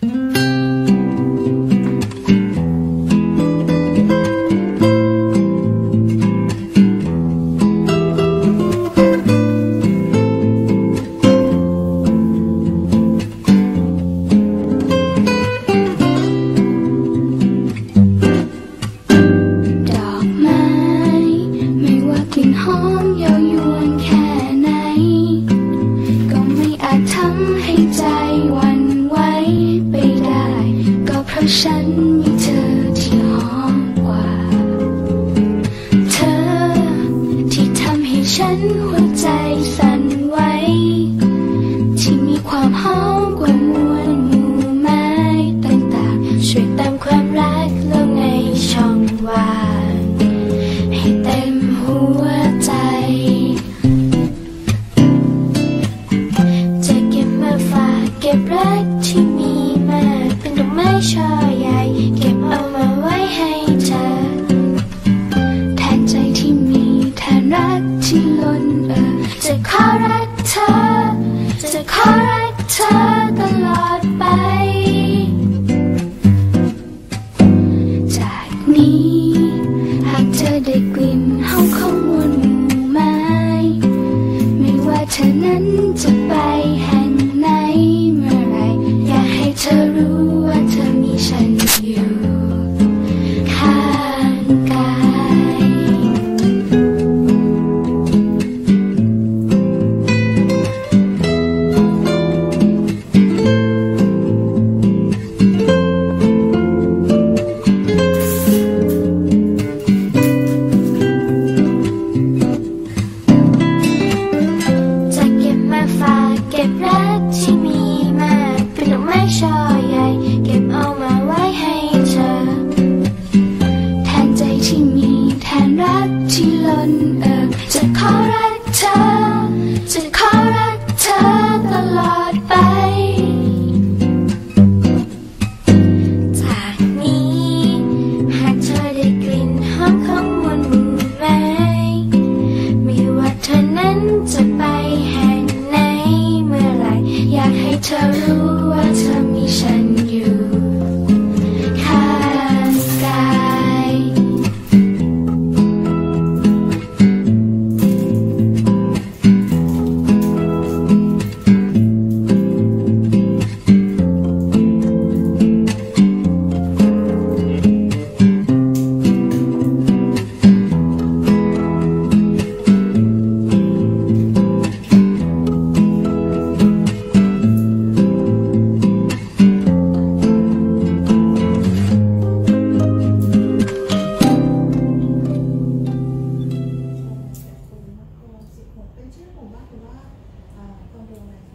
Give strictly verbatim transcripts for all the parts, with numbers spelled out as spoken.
ฉันมีเธอที่หอมกว่าเธอที่ทำให้ฉันหัวใจสั่นไหวที่มีความหอมกว่ามวลหมู่ไม้ต่างๆช่วยเติมความรักลงในช่องว่างให้เต็มหัวใจจะเก็บมาฝากเก็บรักที่มีมาเป็นดอกไม้ช่อใหญ่เก็บเอามาไว้ให้เธอแทนใจที่มีแทนรักที่ล้นเอ่อจะขอรักเธอจะขอรักเธอตลอดไปจากนี้หากเธอได้กลิ่นหอมของมวลหมู่ไม้ไม่ว่าเธอนั้นจะไปแห่งไหนเมื่อไรอยากให้เธอรู้ว่าเธอมีฉันอยู่ข้างกายจะเก็บมาฝากเก็บรักที่มีมาเป็นดอกไม้ช่อใหญ่เก็บเอามาไว้ให้เธอแทนใจที่มีแทนรักที่ล้นเอ่อจะขอรักเธอจะขอรักเธอตลอดไปจากนี้หากเธอได้กลิ่นหอมของมวลหมู่ไม้ไม่ว่าเธอนั้นจะไปแห่งไหนเมื่อไรอยากให้เธอรู้ว่าเธอมีฉันอยู่ข้างกายเป็นชื่อหมู่บ้านหรือว่าเอ่อคอนโดอะไรคะ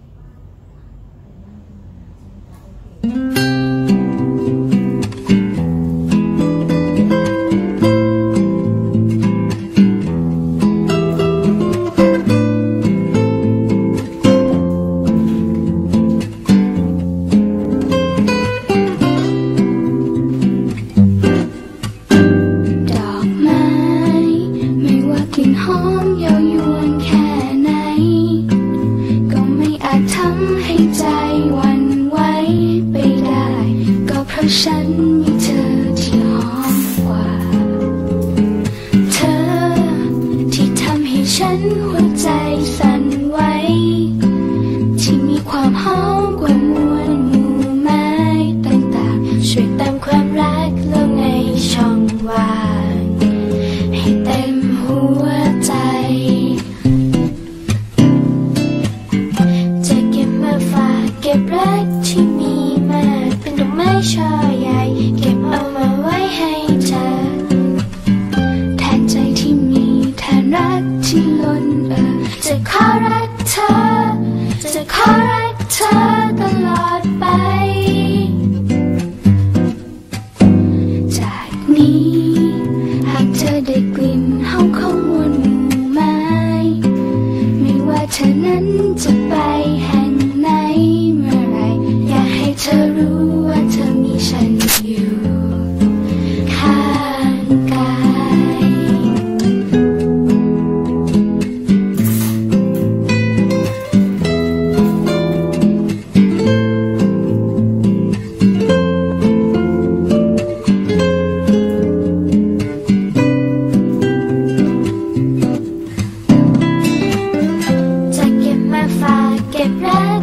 โอเคดอกไม้ไม่ว่ากลิ่นหอมเย้ายวนแค่ไหนก็ไม่อาจทำให้ใจหวั่นไหวไปได้ก็เพราะฉันมีเธอที่หอมกว่าเธอที่ทำให้ฉันหัวใจสั่นไหวที่มีความหอมกว่ามวลหมู่ไม้ต่างๆช่วยเติมความรักลงในช่องว่างให้เต็มหัวใจจะเก็บมาฝากเก็บรักที่มีมาเป็นดอกไม้ช่อใหญ่เก็บเอามาไว้ให้เธอแทนใจที่มีแทนรักที่ล้นเอ่อจะขอรักเธอจะขอรักเธอตลอดไปจากนี้หากเธอได้กลิ่นหอมของมวลหมู่ไม้ไม่ว่าเธอนั้นจะไปแห่งไหนเมื่อไรอยากให้เธอรู้ว่าเธอมีฉันอยู่ข้างกาย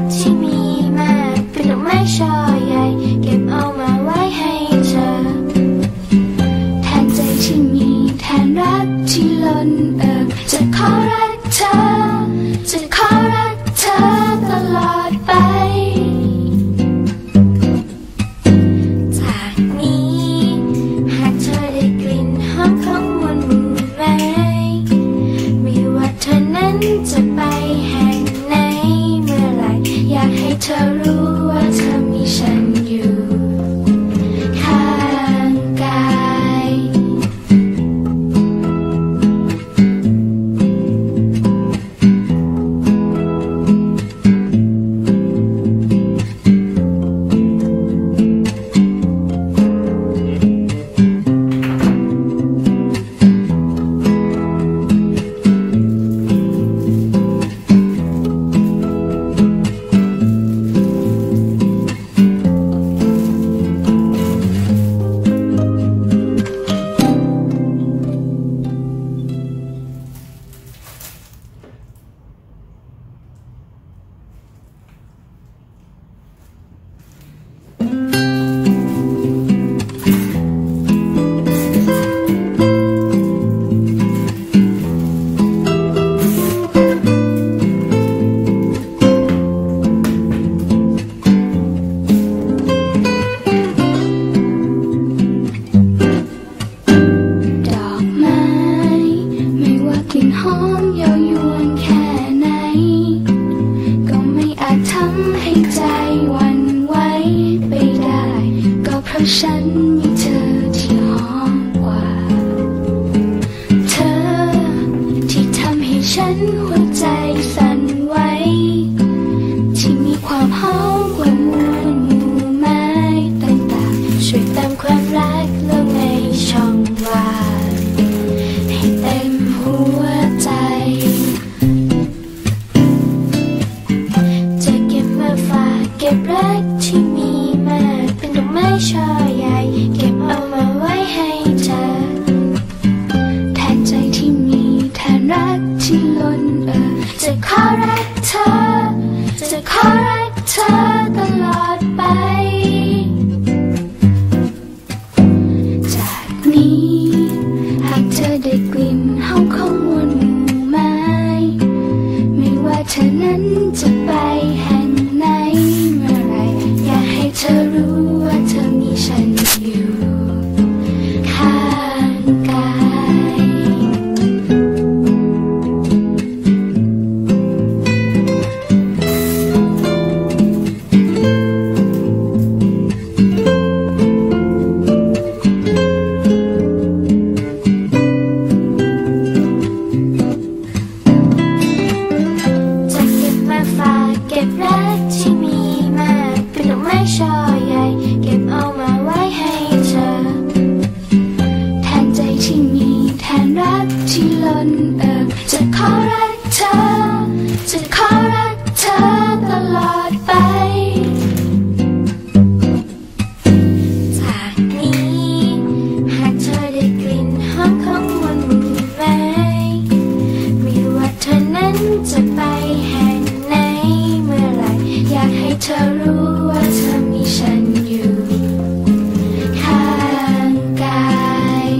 ที่มีมาเป็นดอกไม้ช่อใหญ่เก็บเอามาไว้ให้เธอแทนใจที่มีแทนรักที่ล้นเอ่อจะขอรักเธอจะขอรักเธอตลอดไปจากนี้หากเธอได้กลิ่นหอมของมนต์ไม้ไม่ว่าเธอนั้นจะไปแห่งไหนเมื่อไหร่อยากให้เธอรู้ว่าเธอมีฉันอยู่ข้างกายหอมเยาวยวนแค่ไหนก็ไม่อาจทำให้ใจหวั่นไหวไปได้ก็เพราะฉันมีเธอที่หอมกว่าเธอที่ทำให้ฉันหัวใจสั่นไหวที่มีความหอมกว่ามวลหมู่ไม้ต่างๆช่วยเติมความรักลงในช่องว่างให้เต็มหัวใจจะเก็บมาฝากเก็บรักที่มีมาเป็นดอกไม้ช่อใหญ่เก็บเอามาไว้ให้เธอแทนใจที่มีแทนรักที่ล้นเอ่อจะขอรักเธอจะขอรักเธอตลอดไปจากนี้หากเธอได้กลิ่นหอมของมวลหมู่ไม้ไม่ว่าเธอนั้นจะไปแห่งไหนเมื่อไรอยากให้เธอรู้ว่าเธอมีฉันอยู่ข้างกายเก็บรักที่มีมาเป็นดอกไม้ช่อใหญ่เก็บเอามาไว้ให้เธอแทนใจที่มีแทนรักที่ล้นเอ่อจะขอรักเธอจะขอรักเธอตลอดไปจากนี้หากเธอได้กลิ่นหอมของมวลหมู่ไม้ไม่ว่าเธอนั้นจะไปแห่งไหนอยากให้เธอรู้ว่าเธอมีฉันอยู่ข้างกาย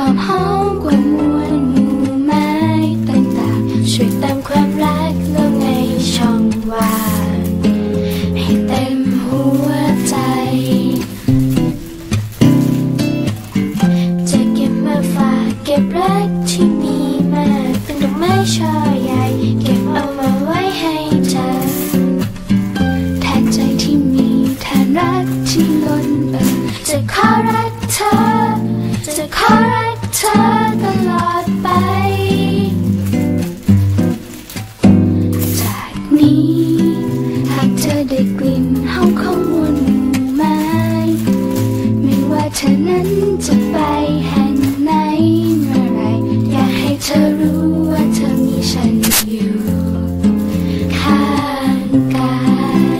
ความหอมกว่ามวลหมู่ไม้ต่างๆช่วยเติมความรักลงในช่องว่างให้เต็มหัวใจจะเก็บมาฝากเก็บรักที่มีมาเป็นดอกไม้ช่อใหญ่เก็บเอามาไว้ให้เธอแทนใจที่มีแทนรักที่ล้นเอ่อจะขอรักเธอจะขอรักเธอตลอดไปจากนี้หากเธอได้กลิ่นหอมของมวลหมู่ไม้ไม่ว่าเธอนั้นจะไปแห่งไหนเมื่อไรอยากให้เธอรู้ว่าเธอมีฉันอยู่ข้างกาย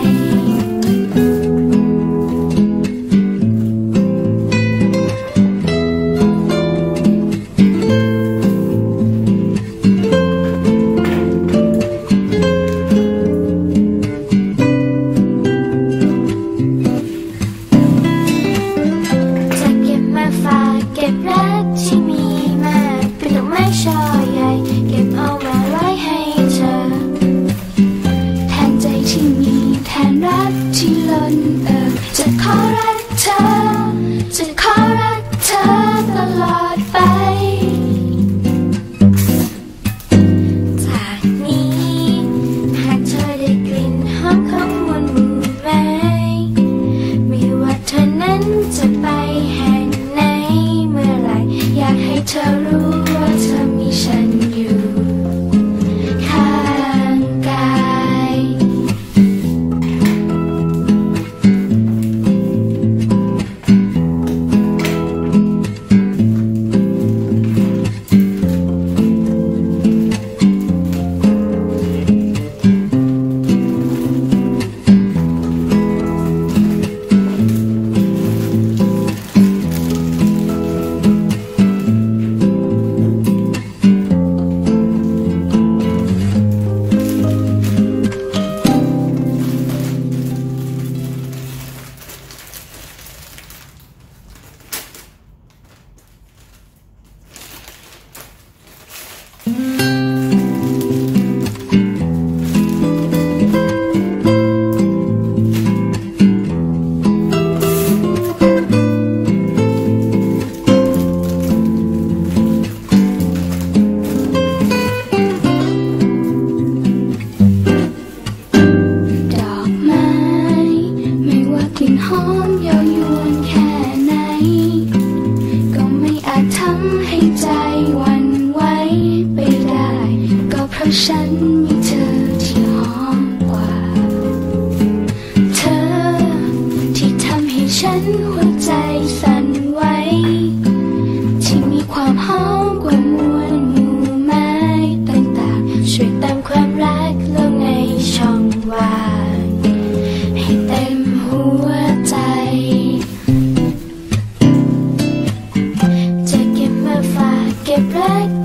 จะเก็บมาฝากเก็บรักที่มีมาเป็นดอกไม้ช่อใหญ่เก็บเอามาไว้ให้เธอแทนใจที่มีแทนรักที่ล้นเอ่อจะขอรักเธอจะขอรักเธอตลอดไปจากนี้หากเธอได้กลิ่นหอมของมวลหมู่ไม้ไม่ว่าเธอนั้นจะไปแห่งไหนเมื่อไรอยากให้เธอรู้ว่าเธอมีฉันอยู่ข้างกายดอกไม้ไม่ว่ากลิ่นหอมเย้ายวนแค่ไหนก็ไม่อาจทำให้ใจหวั่นไหวไปได้ก็เพราะฉันมีเธอที่หอมกว่าเธอที่ทำให้ฉันหัวใจสั่นไหวที่มีความหอมกว่ามวลหมู่ไม้ต่างๆช่วยเติมความรักลงในช่องว่างให้เต็มหัวใจจะเก็บมาฝากเก็บรัก